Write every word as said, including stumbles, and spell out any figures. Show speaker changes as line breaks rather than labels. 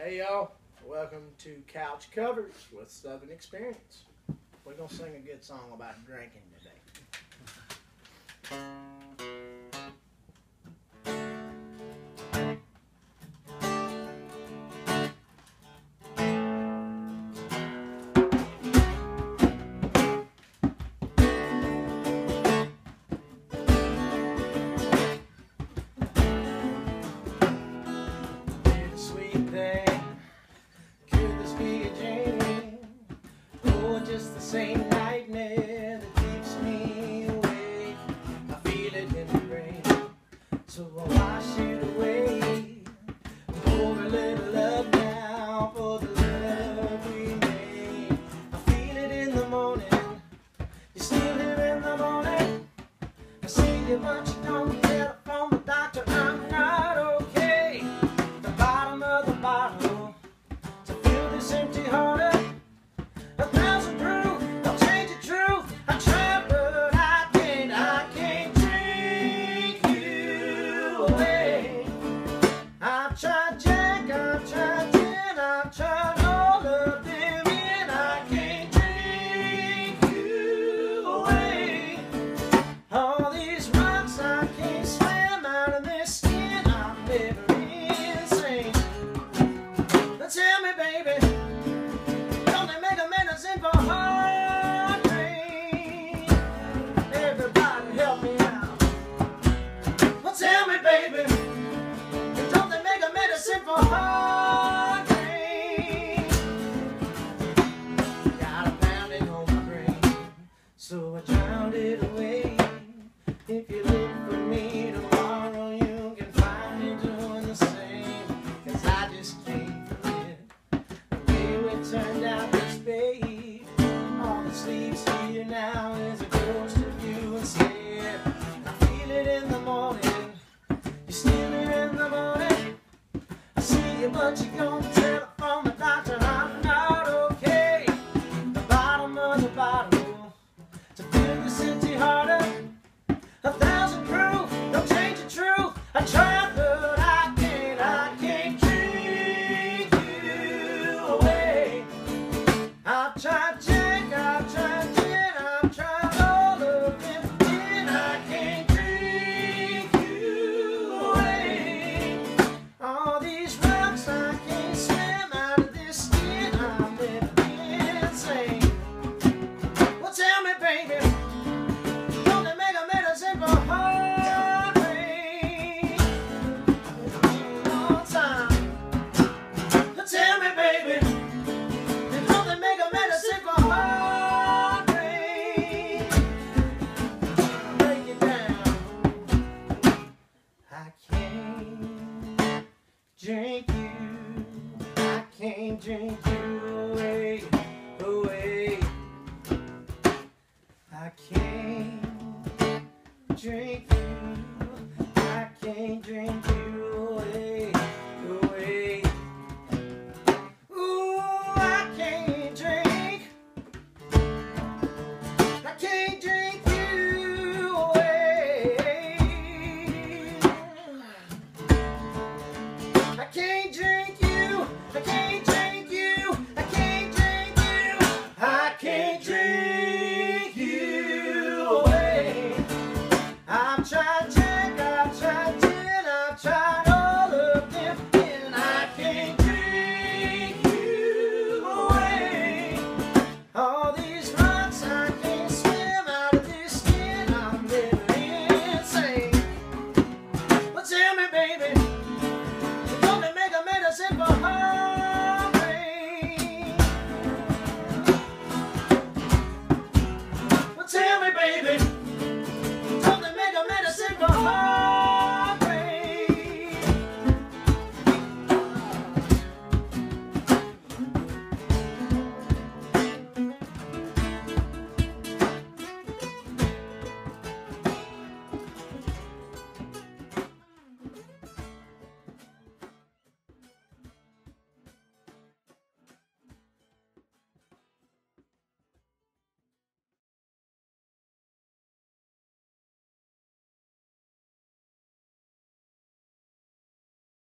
Hey y'all, welcome to Couch Covers with Southern Experience. We're going to sing a good song about drinking today. Just the same nightmare that keeps me awake. I feel it in the rain, so I wash it away. Pour a little love now for the love we made. I feel it in the morning, you're still here in the morning. I see you but you don't get from the doctor. I'm not okay. The bottom of the bottle to fill this empty heart up. A thousand proof, don't change the truth. I try, but I can't, I can't drink you away. I've tried Jack, I've tried gin, I've tried all of them, and I can't drink you away. All these rocks I can't swim out of their skin. I'm never insane. Now tell me, baby, for heart pain. Everybody help me out. Well, tell me, baby, don't they make a medicine for heart pain? Got a pounding on my brain, so I drowned it away. If you look for me tomorrow, you can find me doing the same. Cause I just can't forget the way we turned out this baby. Sleeps here now is a ghost of you instead. I feel it in the morning, you're still here in the morning. I see you but you gonna tell it from the doctor. I'm not okay. The bottom of the bottle to fill this empty heart up. A thousand proof, don't change the truth. I tried but I can't, I can't drink you away. I've tried to I've tried gin, I've tried all of them, and I can't drink you away. All these rocks I can't swim out of this skin. I'm living insane. Well, tell me, baby, don't they make a medicine for heart pain? All the time. Well, tell me, baby, don't they make a medicine for heart pain? Break it down. I can't drink you. I can't drink you.